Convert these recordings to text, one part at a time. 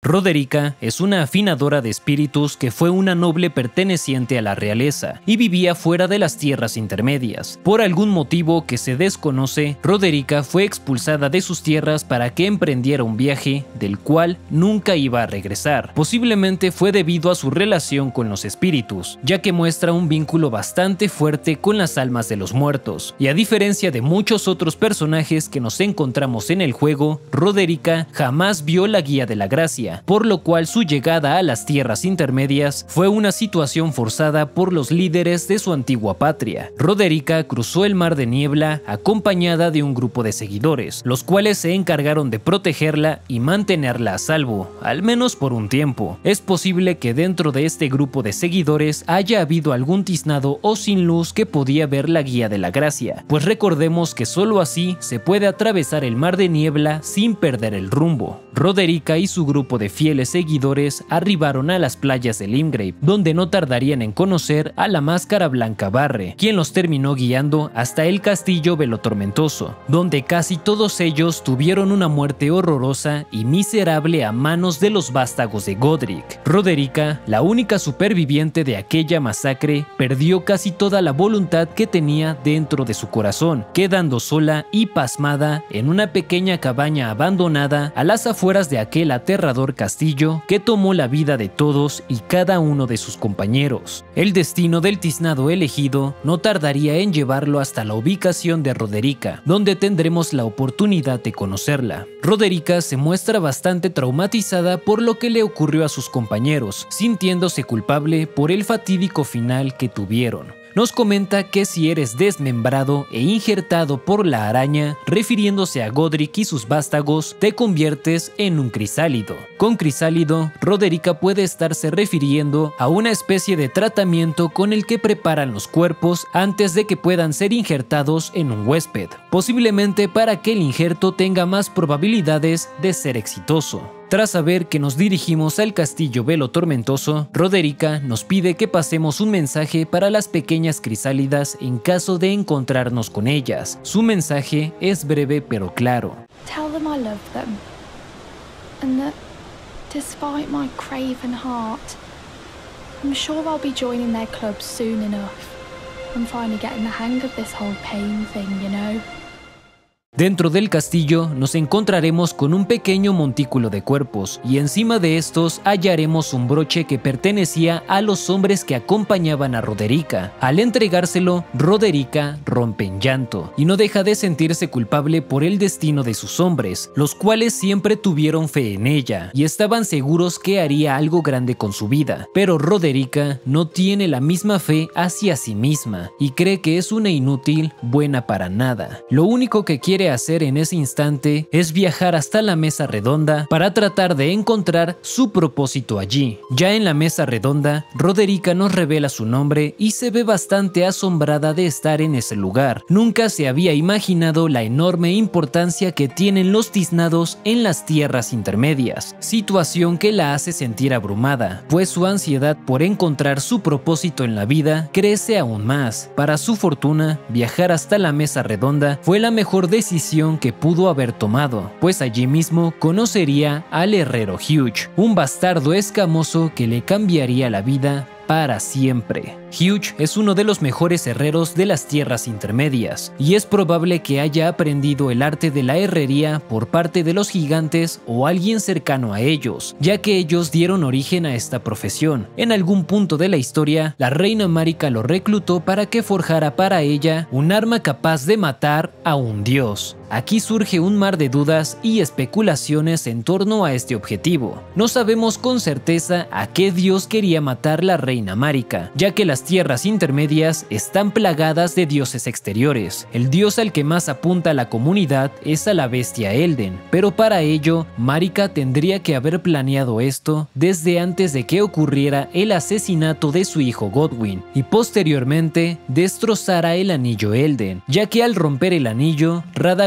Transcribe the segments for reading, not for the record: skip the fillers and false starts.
Roderica es una afinadora de espíritus que fue una noble perteneciente a la realeza y vivía fuera de las tierras intermedias. Por algún motivo que se desconoce, Roderica fue expulsada de sus tierras para que emprendiera un viaje del cual nunca iba a regresar. Posiblemente fue debido a su relación con los espíritus, ya que muestra un vínculo bastante fuerte con las almas de los muertos, y a diferencia de muchos otros personajes que nos encontramos en el juego, Roderica jamás vio la guía de la gracia, por lo cual su llegada a las tierras intermedias fue una situación forzada por los líderes de su antigua patria. Roderica cruzó el mar de niebla acompañada de un grupo de seguidores, los cuales se encargaron de protegerla y mantenerla a salvo, al menos por un tiempo. Es posible que dentro de este grupo de seguidores haya habido algún tiznado o sin luz que podía ver la guía de la gracia, pues recordemos que solo así se puede atravesar el mar de niebla sin perder el rumbo. Roderica y su grupo de fieles seguidores arribaron a las playas de Limgrave, donde no tardarían en conocer a la Máscara Blanca Barre, quien los terminó guiando hasta el castillo Velotormentoso, donde casi todos ellos tuvieron una muerte horrorosa y miserable a manos de los vástagos de Godric. Roderica, la única superviviente de aquella masacre, perdió casi toda la voluntad que tenía dentro de su corazón, quedando sola y pasmada en una pequeña cabaña abandonada a las afueras de aquel aterrador castillo que tomó la vida de todos y cada uno de sus compañeros. El destino del tiznado elegido no tardaría en llevarlo hasta la ubicación de Roderica, donde tendremos la oportunidad de conocerla. Roderica se muestra bastante traumatizada por lo que le ocurrió a sus compañeros, sintiéndose culpable por el fatídico final que tuvieron. Nos comenta que si eres desmembrado e injertado por la araña, refiriéndose a Godric y sus vástagos, te conviertes en un crisálido. Con crisálido, Roderica puede estarse refiriendo a una especie de tratamiento con el que preparan los cuerpos antes de que puedan ser injertados en un huésped, posiblemente para que el injerto tenga más probabilidades de ser exitoso. Tras saber que nos dirigimos al castillo Velotormentoso, Roderica nos pide que pasemos un mensaje para las pequeñas crisálidas en caso de encontrarnos con ellas. Su mensaje es breve pero claro. Tell them I love them, and that despite my craven heart, I'm sure I'll be joining their club soon enough. I'm finally getting the hang of this whole pain thing, you know. Dentro del castillo nos encontraremos con un pequeño montículo de cuerpos y encima de estos hallaremos un broche que pertenecía a los hombres que acompañaban a Roderica. Al entregárselo, Roderica rompe en llanto y no deja de sentirse culpable por el destino de sus hombres, los cuales siempre tuvieron fe en ella y estaban seguros que haría algo grande con su vida. Pero Roderica no tiene la misma fe hacia sí misma y cree que es una inútil, buena para nada. Lo único que quiere hacer en ese instante es viajar hasta la mesa redonda para tratar de encontrar su propósito allí. Ya en la mesa redonda, Roderica nos revela su nombre y se ve bastante asombrada de estar en ese lugar. Nunca se había imaginado la enorme importancia que tienen los tiznados en las tierras intermedias, situación que la hace sentir abrumada, pues su ansiedad por encontrar su propósito en la vida crece aún más. Para su fortuna, viajar hasta la mesa redonda fue la mejor decisión que pudo haber tomado, pues allí mismo conocería al herrero Hugh, un bastardo escamoso que le cambiaría la vida para siempre. Hugh es uno de los mejores herreros de las tierras intermedias y es probable que haya aprendido el arte de la herrería por parte de los gigantes o alguien cercano a ellos, ya que ellos dieron origen a esta profesión. En algún punto de la historia, la reina Marika lo reclutó para que forjara para ella un arma capaz de matar a un dios. Aquí surge un mar de dudas y especulaciones en torno a este objetivo. No sabemos con certeza a qué dios quería matar la reina Marika, ya que las tierras intermedias están plagadas de dioses exteriores. El dios al que más apunta la comunidad es a la bestia Elden, pero para ello Marika tendría que haber planeado esto desde antes de que ocurriera el asesinato de su hijo Godwyn y posteriormente destrozara el anillo Elden, ya que al romper el anillo, Radagon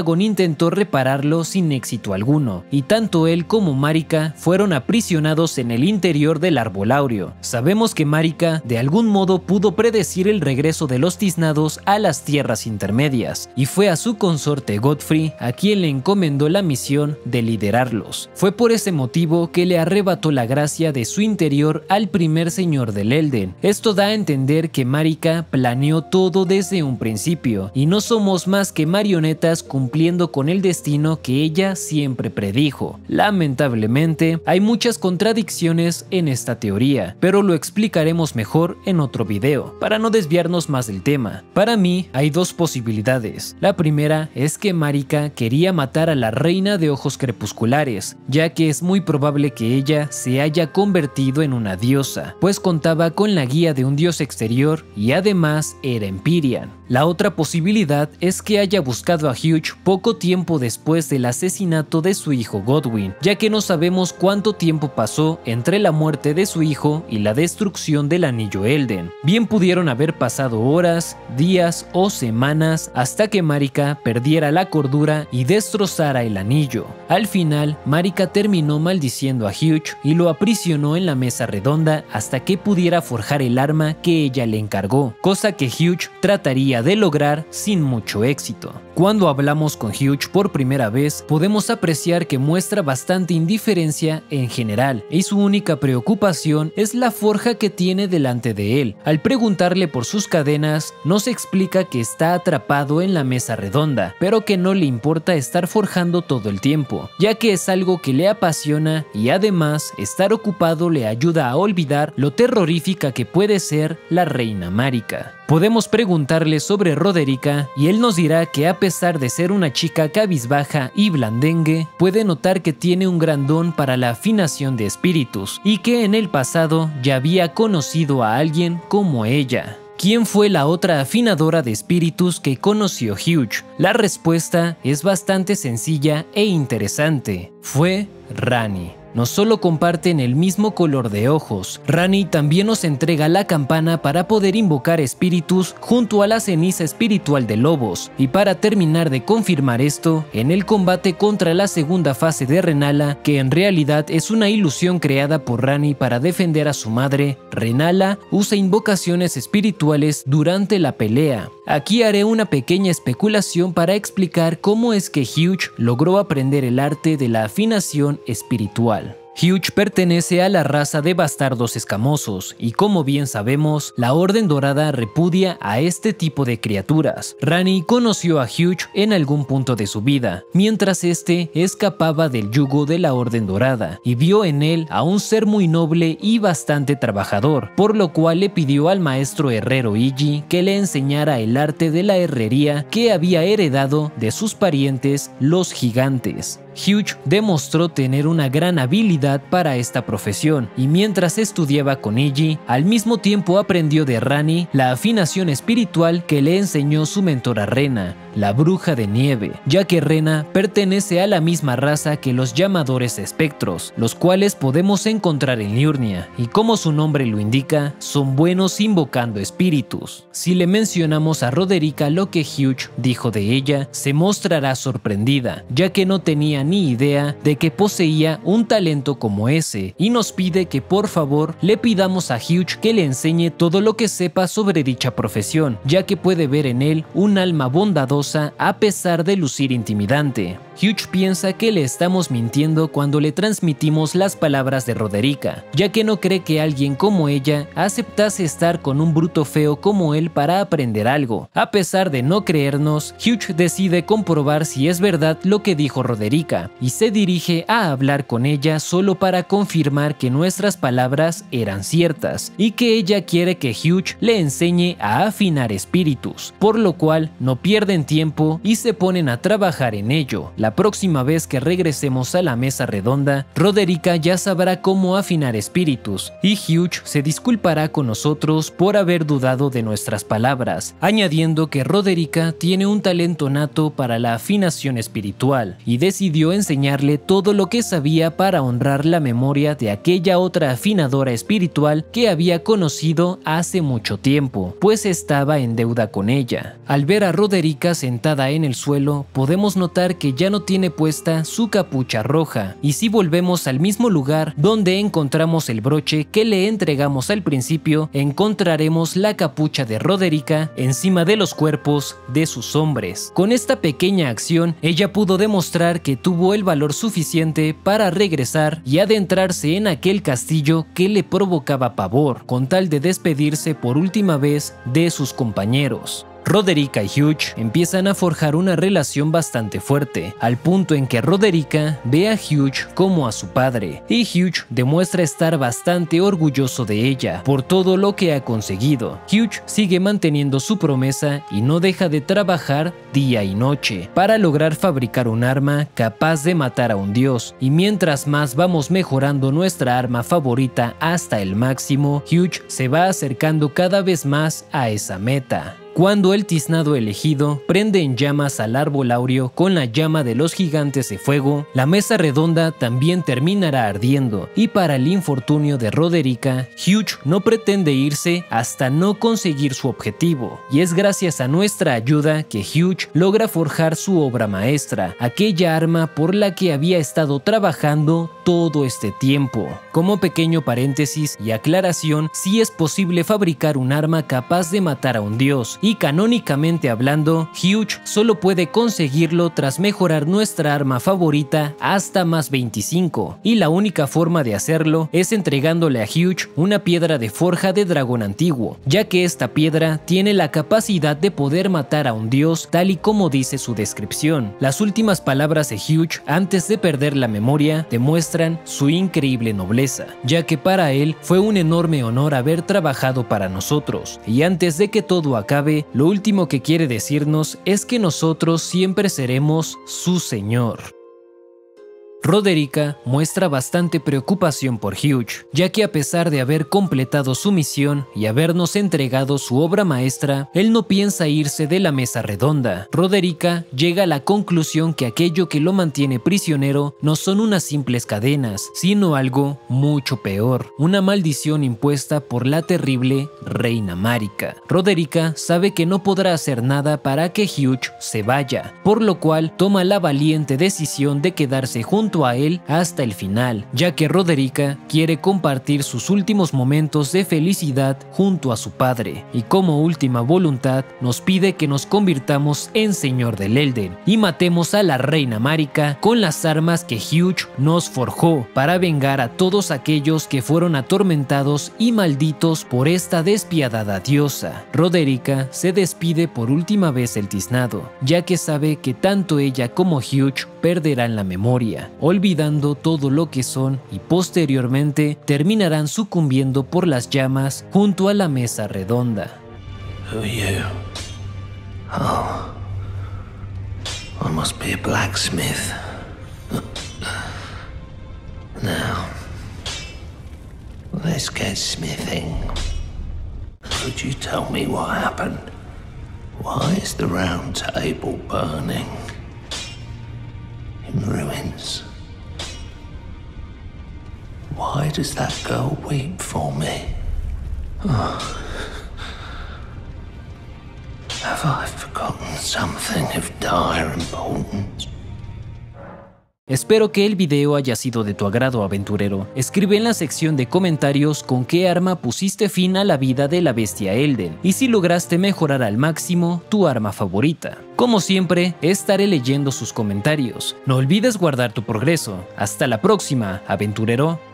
Dragon intentó repararlo sin éxito alguno, y tanto él como Marika fueron aprisionados en el interior del arbolaurio. Sabemos que Marika de algún modo pudo predecir el regreso de los tiznados a las tierras intermedias, y fue a su consorte Godfrey a quien le encomendó la misión de liderarlos. Fue por ese motivo que le arrebató la gracia de su interior al primer señor del Elden. Esto da a entender que Marika planeó todo desde un principio, y no somos más que marionetas cumpliendo con el destino que ella siempre predijo. Lamentablemente, hay muchas contradicciones en esta teoría, pero lo explicaremos mejor en otro video, para no desviarnos más del tema. Para mí, hay dos posibilidades. La primera es que Marika quería matar a la reina de ojos crepusculares, ya que es muy probable que ella se haya convertido en una diosa, pues contaba con la guía de un dios exterior y además era Empyrean. La otra posibilidad es que haya buscado a Hugh poco tiempo después del asesinato de su hijo Godwyn, ya que no sabemos cuánto tiempo pasó entre la muerte de su hijo y la destrucción del anillo Elden. Bien pudieron haber pasado horas, días o semanas hasta que Marika perdiera la cordura y destrozara el anillo. Al final, Marika terminó maldiciendo a Hugh y lo aprisionó en la mesa redonda hasta que pudiera forjar el arma que ella le encargó, cosa que Hugh trataría de lograr sin mucho éxito. Cuando hablamos con Hugh por primera vez, podemos apreciar que muestra bastante indiferencia en general, y su única preocupación es la forja que tiene delante de él. Al preguntarle por sus cadenas, nos explica que está atrapado en la mesa redonda, pero que no le importa estar forjando todo el tiempo, ya que es algo que le apasiona y además estar ocupado le ayuda a olvidar lo terrorífica que puede ser la reina Marika. Podemos preguntarle sobre Roderika y él nos dirá que a pesar de ser una chica cabizbaja y blandengue, puede notar que tiene un gran don para la afinación de espíritus y que en el pasado ya había conocido a alguien como ella. ¿Quién fue la otra afinadora de espíritus que conoció Hugh? La respuesta es bastante sencilla e interesante. Fue Ranni. No solo comparten el mismo color de ojos, Ranni también nos entrega la campana para poder invocar espíritus junto a la ceniza espiritual de lobos, y para terminar de confirmar esto, en el combate contra la segunda fase de Renala, que en realidad es una ilusión creada por Ranni para defender a su madre, Renala usa invocaciones espirituales durante la pelea. Aquí haré una pequeña especulación para explicar cómo es que Hugh logró aprender el arte de la afinación espiritual. Hugh pertenece a la raza de bastardos escamosos y, como bien sabemos, la Orden Dorada repudia a este tipo de criaturas. Ranni conoció a Hugh en algún punto de su vida, mientras este escapaba del yugo de la Orden Dorada, y vio en él a un ser muy noble y bastante trabajador, por lo cual le pidió al maestro herrero Iji que le enseñara el arte de la herrería que había heredado de sus parientes los gigantes. Hugh demostró tener una gran habilidad para esta profesión, y mientras estudiaba con Iji, al mismo tiempo aprendió de Ranni la afinación espiritual que le enseñó su mentora Rena, la bruja de nieve, ya que Rena pertenece a la misma raza que los llamadores espectros, los cuales podemos encontrar en Liurnia, y como su nombre lo indica, son buenos invocando espíritus. Si le mencionamos a Roderika lo que Hugh dijo de ella, se mostrará sorprendida, ya que no tenía ni idea de que poseía un talento como ese, y nos pide que por favor le pidamos a Hugh que le enseñe todo lo que sepa sobre dicha profesión, ya que puede ver en él un alma bondadosa a pesar de lucir intimidante. Hugh piensa que le estamos mintiendo cuando le transmitimos las palabras de Roderika, ya que no cree que alguien como ella aceptase estar con un bruto feo como él para aprender algo. A pesar de no creernos, Hugh decide comprobar si es verdad lo que dijo Roderika, y se dirige a hablar con ella solo para confirmar que nuestras palabras eran ciertas, y que ella quiere que Hugh le enseñe a afinar espíritus, por lo cual no pierden tiempo y se ponen a trabajar en ello. La La próxima vez que regresemos a la mesa redonda, Roderica ya sabrá cómo afinar espíritus, y Hugh se disculpará con nosotros por haber dudado de nuestras palabras, añadiendo que Roderica tiene un talento nato para la afinación espiritual, y decidió enseñarle todo lo que sabía para honrar la memoria de aquella otra afinadora espiritual que había conocido hace mucho tiempo, pues estaba en deuda con ella. Al ver a Roderica sentada en el suelo, podemos notar que ya no tiene puesta su capucha roja, y si volvemos al mismo lugar donde encontramos el broche que le entregamos al principio, encontraremos la capucha de Roderica encima de los cuerpos de sus hombres. Con esta pequeña acción, ella pudo demostrar que tuvo el valor suficiente para regresar y adentrarse en aquel castillo que le provocaba pavor, con tal de despedirse por última vez de sus compañeros. Roderica y Hugh empiezan a forjar una relación bastante fuerte, al punto en que Roderica ve a Hugh como a su padre, y Hugh demuestra estar bastante orgulloso de ella por todo lo que ha conseguido. Hugh sigue manteniendo su promesa y no deja de trabajar día y noche para lograr fabricar un arma capaz de matar a un dios, y mientras más vamos mejorando nuestra arma favorita hasta el máximo, Hugh se va acercando cada vez más a esa meta. Cuando el tiznado elegido prende en llamas al árbol áureo con la llama de los gigantes de fuego, la mesa redonda también terminará ardiendo, y para el infortunio de Roderica, Hugh no pretende irse hasta no conseguir su objetivo, y es gracias a nuestra ayuda que Hugh logra forjar su obra maestra, aquella arma por la que había estado trabajando todo este tiempo. Como pequeño paréntesis y aclaración, sí es posible fabricar un arma capaz de matar a un dios, y canónicamente hablando, Hugh solo puede conseguirlo tras mejorar nuestra arma favorita hasta más 25, y la única forma de hacerlo es entregándole a Hugh una piedra de forja de dragón antiguo, ya que esta piedra tiene la capacidad de poder matar a un dios tal y como dice su descripción. Las últimas palabras de Hugh antes de perder la memoria demuestran su increíble nobleza, ya que para él fue un enorme honor haber trabajado para nosotros, y antes de que todo acabe, lo último que quiere decirnos es que nosotros siempre seremos su Señor. Roderica muestra bastante preocupación por Hugh, ya que a pesar de haber completado su misión y habernos entregado su obra maestra, él no piensa irse de la mesa redonda. Roderica llega a la conclusión que aquello que lo mantiene prisionero no son unas simples cadenas, sino algo mucho peor, una maldición impuesta por la terrible Reina Marika. Roderica sabe que no podrá hacer nada para que Hugh se vaya, por lo cual toma la valiente decisión de quedarse junto a él hasta el final, ya que Roderica quiere compartir sus últimos momentos de felicidad junto a su padre, y como última voluntad nos pide que nos convirtamos en Señor del Elden y matemos a la Reina Marika con las armas que Hugh nos forjó para vengar a todos aquellos que fueron atormentados y malditos por esta despiadada diosa. Roderica se despide por última vez del tiznado, ya que sabe que tanto ella como Hugh perderán la memoria, olvidando todo lo que son, y posteriormente terminarán sucumbiendo por las llamas junto a la mesa redonda. Who are you? Oh, I must be a blacksmith. Now, let's get smithing. Could you tell me what happened? Why is the round table burning? In ruins. Why does that girl weep for me? Oh. Have I forgotten something of dire importance? Espero que el video haya sido de tu agrado, aventurero. Escribe en la sección de comentarios con qué arma pusiste fin a la vida de la bestia Elden, y si lograste mejorar al máximo tu arma favorita. Como siempre, estaré leyendo sus comentarios. No olvides guardar tu progreso. Hasta la próxima, aventurero.